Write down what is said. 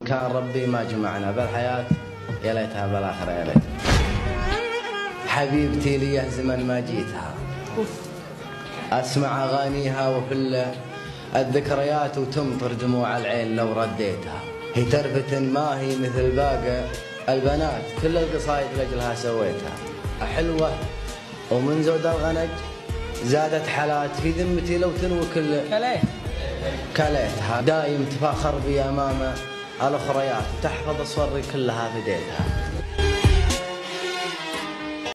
كان ربي ما جمعنا بالحياة يا ليتها بالآخرة يا ليت. حبيبتي لي زمن ما جيتها أسمع أغانيها وفي الذكريات وتمطر دموع العين لو رديتها. هي تربة ما هي مثل باقي البنات كل القصايد لأجلها سويتها. حلوة ومن زود الغنج زادت حالات في ذمتي لو تنوي كل كليتها. دايم تفاخر بي أمام الأخريات وتحفظ صوري كلها فديتها.